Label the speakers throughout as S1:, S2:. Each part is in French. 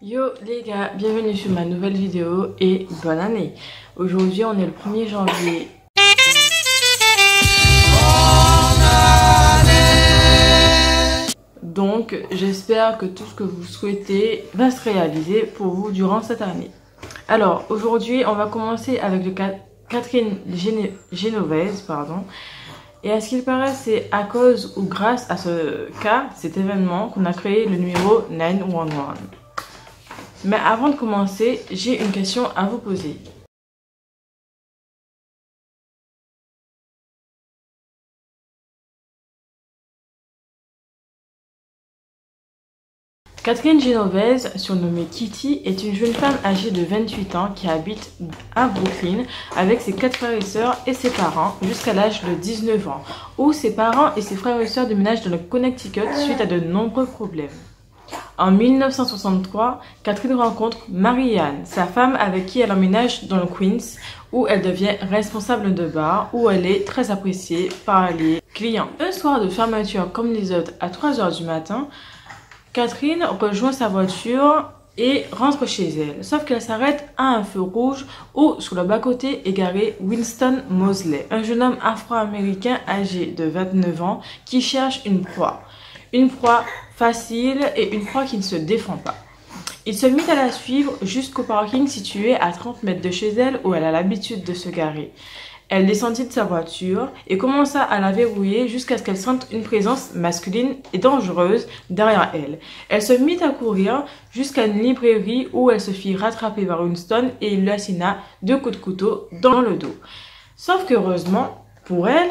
S1: Yo les gars, bienvenue sur ma nouvelle vidéo et bonne année. Aujourd'hui on est le 1er janvier. Donc j'espère que tout ce que vous souhaitez va se réaliser pour vous durant cette année. Alors aujourd'hui on va commencer avec le Catherine Genovese, pardon. Et à ce qu'il paraît, c'est à cause ou grâce à ce cas, cet événement, qu'on a créé le numéro 911. Mais avant de commencer, j'ai une question à vous poser. Catherine Genovese, surnommée Kitty, est une jeune femme âgée de 28 ans qui habite à Brooklyn avec ses 4 frères et sœurs et ses parents jusqu'à l'âge de 19 ans, où ses parents et ses frères et sœurs déménagent dans le Connecticut suite à de nombreux problèmes. En 1963, Catherine rencontre Marie-Anne, sa femme avec qui elle emménage dans le Queens, où elle devient responsable de bar, où elle est très appréciée par les clients. Un soir de fermeture comme les autres à 3 h du matin, Catherine rejoint sa voiture et rentre chez elle, sauf qu'elle s'arrête à un feu rouge où, sur le bas-côté, est garé Winston Mosley, un jeune homme afro-américain âgé de 29 ans qui cherche une proie. Une proie facile et une proie qui ne se défend pas. Il se mit à la suivre jusqu'au parking situé à 30 mètres de chez elle où elle a l'habitude de se garer. Elle descendit de sa voiture et commença à la verrouiller jusqu'à ce qu'elle sente une présence masculine et dangereuse derrière elle. Elle se mit à courir jusqu'à une librairie où elle se fit rattraper par Winston et il lui assina 2 coups de couteau dans le dos. Sauf qu'heureusement pour elle,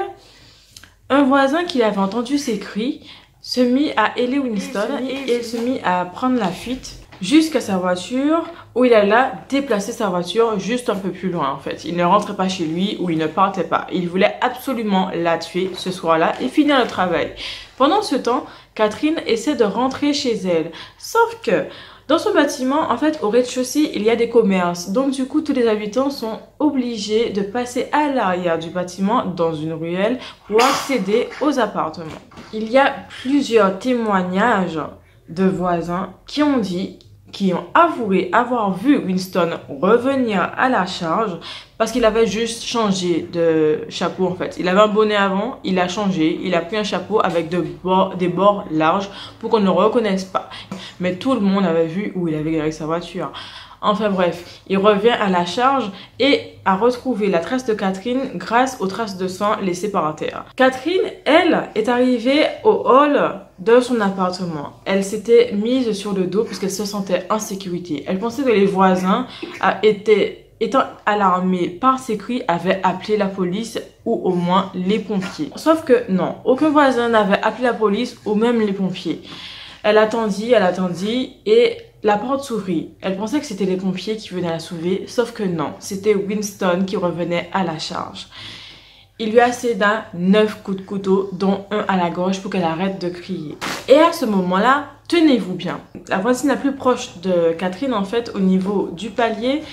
S1: un voisin qui avait entendu ses cris se mit à héler Winston et il se mit à prendre la fuite jusqu'à sa voiture où il alla déplacer sa voiture juste un peu plus loin en fait. Il ne rentrait pas chez lui ou il ne partait pas. Il voulait absolument la tuer ce soir-là et finir le travail. Pendant ce temps, Catherine essaie de rentrer chez elle. Sauf que dans ce bâtiment, en fait, au rez-de-chaussée, il y a des commerces. Donc du coup, tous les habitants sont obligés de passer à l'arrière du bâtiment dans une ruelle pour accéder aux appartements. Il y a plusieurs témoignages de voisins qui ont avoué avoir vu Winston revenir à la charge parce qu'il avait juste changé de chapeau en fait. Il avait un bonnet avant, il a changé, il a pris un chapeau avec des bords larges pour qu'on ne le reconnaisse pas. Mais tout le monde avait vu où il avait garé sa voiture. Enfin bref, il revient à la charge et a retrouvé la trace de Catherine grâce aux traces de sang laissées par terre. Catherine, elle, est arrivée au hall de son appartement. Elle s'était mise sur le dos puisqu'elle se sentait en sécurité. Elle pensait que les voisins étant alarmés par ces cris, avaient appelé la police ou au moins les pompiers. Sauf que non, aucun voisin n'avait appelé la police ou même les pompiers. Elle attendit et la porte s'ouvrit. Elle pensait que c'était les pompiers qui venaient la sauver, sauf que non, c'était Winston qui revenait à la charge. Il lui asséda 9 coups de couteau, dont un à la gorge pour qu'elle arrête de crier. Et à ce moment-là, tenez-vous bien, la voisine la plus proche de Catherine, en fait, au niveau du palier,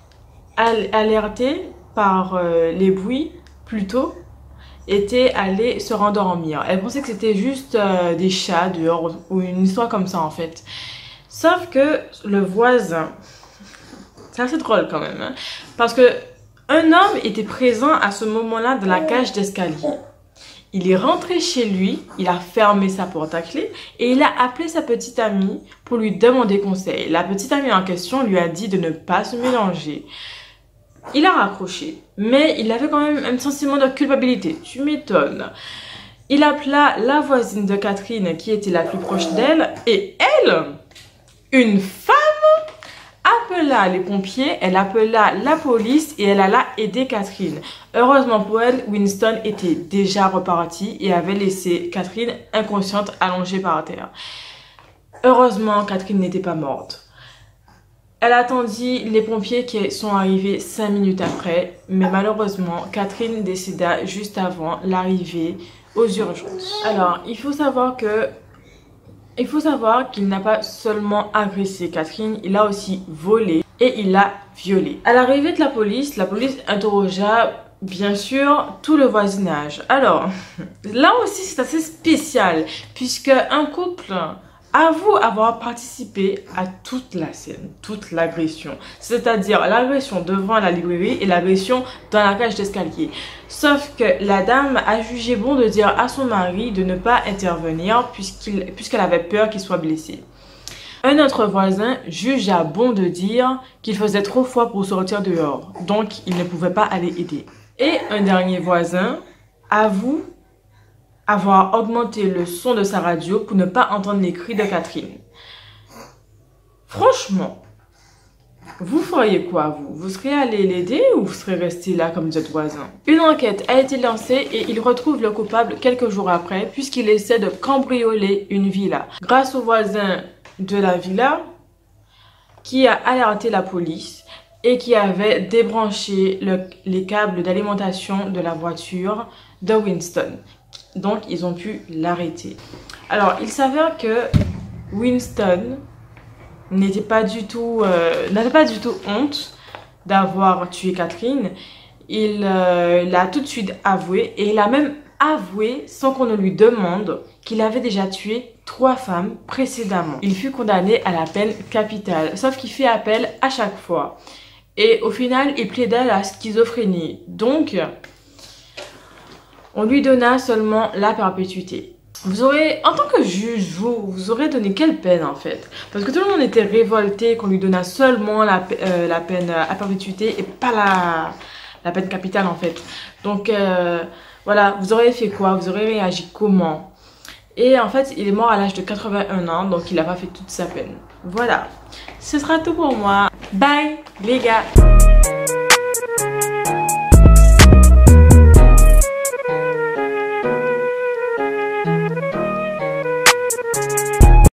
S1: alertée par les bruits, plutôt, était allée se rendormir. Elle pensait que c'était juste des chats dehors ou une histoire comme ça, en fait. Sauf que le voisin, c'est assez drôle quand même, hein, parce que un homme était présent à ce moment-là dans la cage d'escalier. Il est rentré chez lui, il a fermé sa porte à clé et il a appelé sa petite amie pour lui demander conseil. La petite amie en question lui a dit de ne pas se mélanger. Il a raccroché, mais il avait quand même un sentiment de culpabilité. Tu m'étonnes. Il appela la voisine de Catherine qui était la plus proche d'elle et elle, une femme, appela les pompiers, elle appela la police et elle alla aider Catherine. Heureusement pour elle, Winston était déjà reparti et avait laissé Catherine inconsciente allongée par terre. Heureusement, Catherine n'était pas morte. Elle attendit les pompiers qui sont arrivés 5 minutes après, mais malheureusement, Catherine décéda juste avant l'arrivée aux urgences. Alors, il faut savoir qu'il n'a pas seulement agressé Catherine, il a aussi volé et il l'a violée. À l'arrivée de la police interrogea bien sûr tout le voisinage. Alors, là aussi c'est assez spécial puisque un couple Avoue avoir participé à toute la scène, toute l'agression. C'est-à-dire l'agression devant la librairie et l'agression dans la cage d'escalier. Sauf que la dame a jugé bon de dire à son mari de ne pas intervenir puisqu'elle avait peur qu'il soit blessé. Un autre voisin jugea bon de dire qu'il faisait trop froid pour sortir dehors, donc il ne pouvait pas aller aider. Et un dernier voisin avoue avoir augmenté le son de sa radio pour ne pas entendre les cris de Catherine. Franchement, vous feriez quoi, vous? Vous serez allé l'aider ou vous serez resté là comme vous êtes voisin? Une enquête a été lancée et il retrouve le coupable quelques jours après puisqu'il essaie de cambrioler une villa. Grâce au voisin de la villa qui a alerté la police et qui avait débranché les câbles d'alimentation de la voiture de Winston. Donc ils ont pu l'arrêter. Alors il s'avère que Winston n'avait pas du tout honte d'avoir tué Catherine. Il l'a tout de suite avoué et il a même avoué sans qu'on ne lui demande qu'il avait déjà tué 3 femmes précédemment. Il fut condamné à la peine capitale, sauf qu'il fait appel à chaque fois. Et au final, il plaida la schizophrénie. Donc, on lui donna seulement la perpétuité. Vous aurez, en tant que juge, vous aurez donné quelle peine en fait? Parce que tout le monde était révolté qu'on lui donna seulement la peine à perpétuité et pas la peine capitale en fait. Donc voilà, vous aurez fait quoi? Vous aurez réagi comment? Et en fait, il est mort à l'âge de 81 ans, donc il n'a pas fait toute sa peine. Voilà, ce sera tout pour moi. Bye les gars!